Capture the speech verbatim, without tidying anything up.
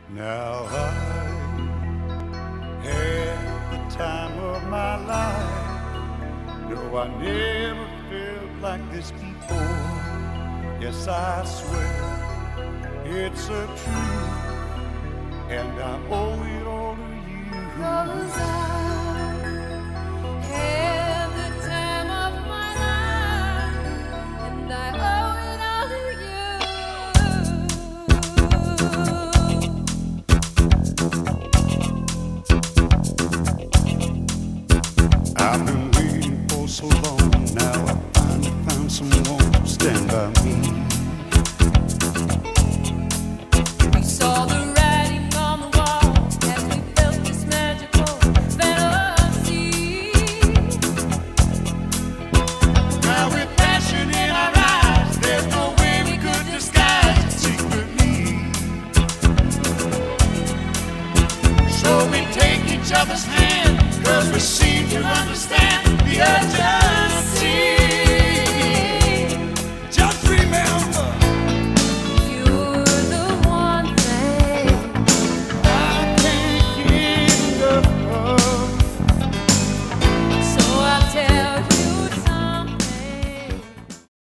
Now I had the time of my life. No, I never felt like this before. Yes, I swear it's a truth, and I owe it all to you. 'Cause I had the time of my life, and I owe it all to you. I've been waiting for so long. Now I finally found someone to stand by me. We saw the writing on the wall as we felt this magical fantasy. Now with passion in our eyes, there's no way we could disguise it secretly. So we take each other's hand.